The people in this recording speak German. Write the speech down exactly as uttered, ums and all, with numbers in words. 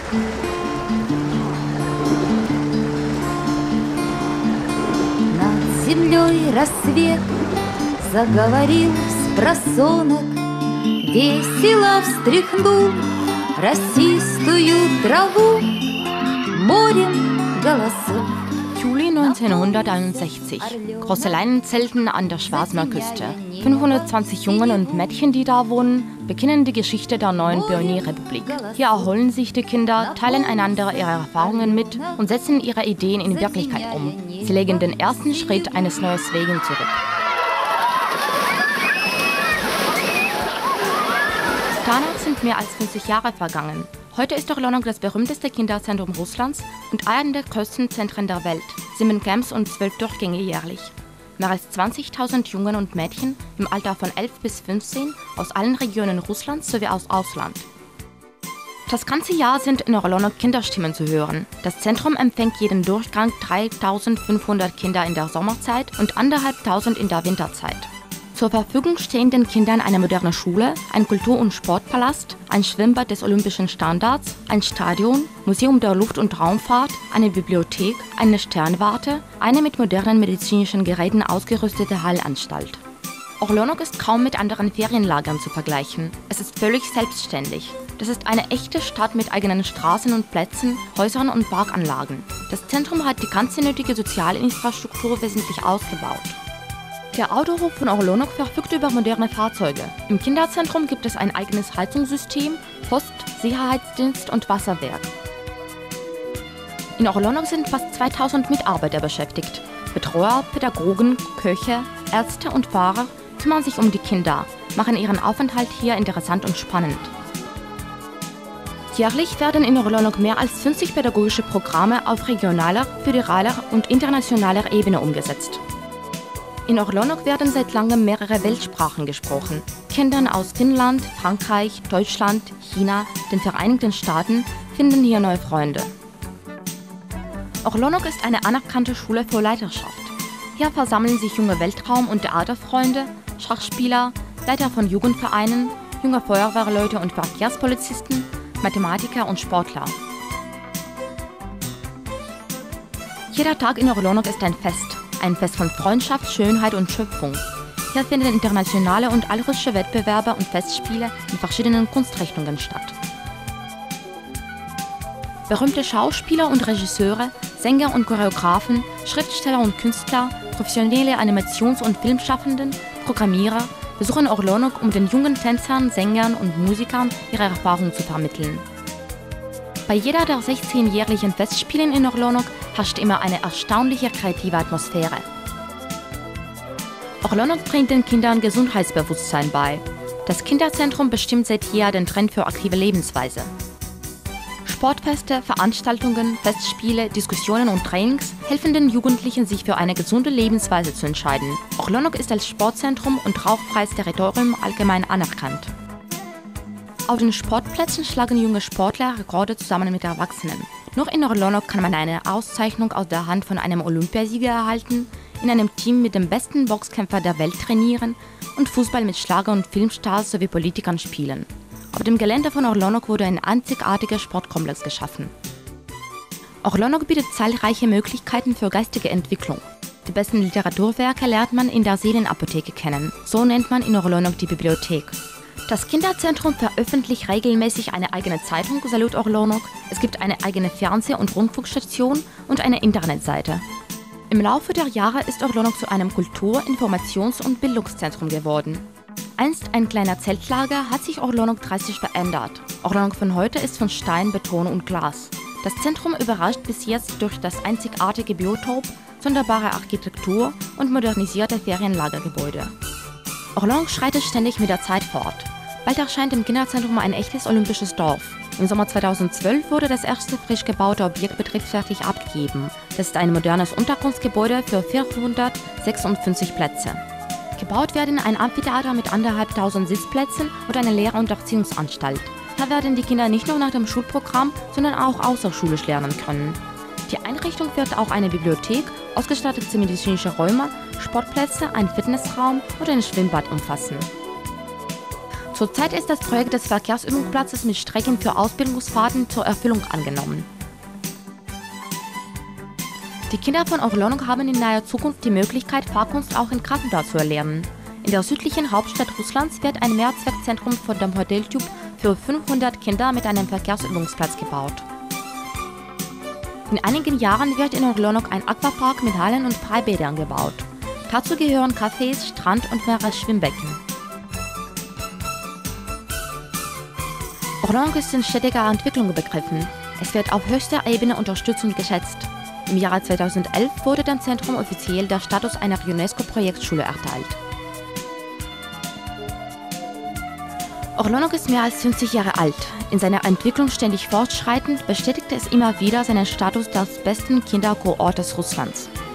Над землей рассвет заговорил спросонок, весело встряхнул росистую траву морем голосов. Juli neunzehnhunderteinundsechzig. Große Leinenzelten an der Schwarzmeerküste. fünfhundertzwanzig Jungen und Mädchen, die da wohnen, beginnen die Geschichte der neuen Pionierrepublik. Hier erholen sich die Kinder, teilen einander ihre Erfahrungen mit und setzen ihre Ideen in Wirklichkeit um. Sie legen den ersten Schritt eines neuen Weges zurück. Danach sind mehr als fünfzig Jahre vergangen. Heute ist Orlonok das berühmteste Kinderzentrum Russlands und einer der größten Zentren der Welt. Sieben Camps und zwölf Durchgänge jährlich. Mehr als zwanzigtausend Jungen und Mädchen im Alter von elf bis fünfzehn aus allen Regionen Russlands sowie aus Ausland. Das ganze Jahr sind in Orlonok Kinderstimmen zu hören. Das Zentrum empfängt jeden Durchgang dreitausendfünfhundert Kinder in der Sommerzeit und anderthalbtausend in der Winterzeit. Zur Verfügung stehen den Kindern eine moderne Schule, ein Kultur- und Sportpalast, ein Schwimmbad des olympischen Standards, ein Stadion, Museum der Luft- und Raumfahrt, eine Bibliothek, eine Sternwarte, eine mit modernen medizinischen Geräten ausgerüstete Heilanstalt. Orlonok ist kaum mit anderen Ferienlagern zu vergleichen. Es ist völlig selbstständig. Das ist eine echte Stadt mit eigenen Straßen und Plätzen, Häusern und Parkanlagen. Das Zentrum hat die ganze nötige soziale Infrastruktur wesentlich ausgebaut. Der Autohof von Orlonok verfügt über moderne Fahrzeuge. Im Kinderzentrum gibt es ein eigenes Heizungssystem, Post, Sicherheitsdienst und Wasserwerk. In Orlonok sind fast zweitausend Mitarbeiter beschäftigt. Betreuer, Pädagogen, Köche, Ärzte und Fahrer kümmern sich um die Kinder, machen ihren Aufenthalt hier interessant und spannend. Jährlich werden in Orlonok mehr als fünfzig pädagogische Programme auf regionaler, föderaler und internationaler Ebene umgesetzt. In Orlonok werden seit langem mehrere Weltsprachen gesprochen. Kinder aus Finnland, Frankreich, Deutschland, China, den Vereinigten Staaten finden hier neue Freunde. Orlonok ist eine anerkannte Schule für Leiterschaft. Hier versammeln sich junge Weltraum- und Theaterfreunde, Schachspieler, Leiter von Jugendvereinen, junge Feuerwehrleute und Verkehrspolizisten, Mathematiker und Sportler. Jeder Tag in Orlonok ist ein Fest. Ein Fest von Freundschaft, Schönheit und Schöpfung. Hier finden internationale und allrussische Wettbewerbe und Festspiele in verschiedenen Kunstrichtungen statt. Berühmte Schauspieler und Regisseure, Sänger und Choreografen, Schriftsteller und Künstler, professionelle Animations- und Filmschaffenden, Programmierer besuchen Orlonok, um den jungen Tänzern, Sängern und Musikern ihre Erfahrungen zu vermitteln. Bei jeder der sechzehn jährlichen Festspielen in Orlonok herrscht immer eine erstaunliche kreative Atmosphäre. Orlonok bringt den Kindern Gesundheitsbewusstsein bei. Das Kinderzentrum bestimmt seit jeher den Trend für aktive Lebensweise. Sportfeste, Veranstaltungen, Festspiele, Diskussionen und Trainings helfen den Jugendlichen, sich für eine gesunde Lebensweise zu entscheiden. Orlonok ist als Sportzentrum und rauchfreies Territorium allgemein anerkannt. Auf den Sportplätzen schlagen junge Sportler Rekorde zusammen mit Erwachsenen. Noch in Orlonok kann man eine Auszeichnung aus der Hand von einem Olympiasieger erhalten, in einem Team mit dem besten Boxkämpfer der Welt trainieren und Fußball mit Schlager- und Filmstars sowie Politikern spielen. Auf dem Gelände von Orlonok wurde ein einzigartiger Sportkomplex geschaffen. Orlonok bietet zahlreiche Möglichkeiten für geistige Entwicklung. Die besten Literaturwerke lernt man in der Seelenapotheke kennen. So nennt man in Orlonok die Bibliothek. Das Kinderzentrum veröffentlicht regelmäßig eine eigene Zeitung, Salut Orlonok. Es gibt eine eigene Fernseh- und Rundfunkstation und eine Internetseite. Im Laufe der Jahre ist Orlonok zu einem Kultur-, Informations- und Bildungszentrum geworden. Einst ein kleiner Zeltlager hat sich Orlonok drastisch verändert. Orlonok von heute ist von Stein, Beton und Glas. Das Zentrum überrascht bis jetzt durch das einzigartige Biotop, sonderbare Architektur und modernisierte Ferienlagergebäude. Orlonok schreitet ständig mit der Zeit fort. Bald erscheint im Kinderzentrum ein echtes olympisches Dorf. Im Sommer zweitausendzwölf wurde das erste frisch gebaute Objekt betriebsfertig abgegeben. Das ist ein modernes Unterkunftsgebäude für vierhundertsechsundfünfzig Plätze. Gebaut werden ein Amphitheater mit anderthalbtausend Sitzplätzen und eine Lehr- und Erziehungsanstalt. Da werden die Kinder nicht nur nach dem Schulprogramm, sondern auch außerschulisch lernen können. Die Einrichtung wird auch eine Bibliothek, ausgestattete medizinische Räume, Sportplätze, einen Fitnessraum und ein Schwimmbad umfassen. Zurzeit ist das Projekt des Verkehrsübungsplatzes mit Strecken für Ausbildungsfahrten zur Erfüllung angenommen. Die Kinder von Orlonok haben in naher Zukunft die Möglichkeit, Fahrkunst auch in Krasnodar zu erlernen. In der südlichen Hauptstadt Russlands wird ein Mehrzweckzentrum von dem Modelltyp für fünfhundert Kinder mit einem Verkehrsübungsplatz gebaut. In einigen Jahren wird in Orlonok ein Aquapark mit Hallen und Freibädern gebaut. Dazu gehören Cafés, Strand und mehrere Schwimmbecken. Orlonok ist in stetiger Entwicklung begriffen. Es wird auf höchster Ebene unterstützt und geschätzt. Im Jahre zweitausendelf wurde dem Zentrum offiziell der Status einer UNESCO-Projektschule erteilt. Orlonok ist mehr als fünfzig Jahre alt. In seiner Entwicklung ständig fortschreitend bestätigte es immer wieder seinen Status des besten Kinderkurortes Russlands.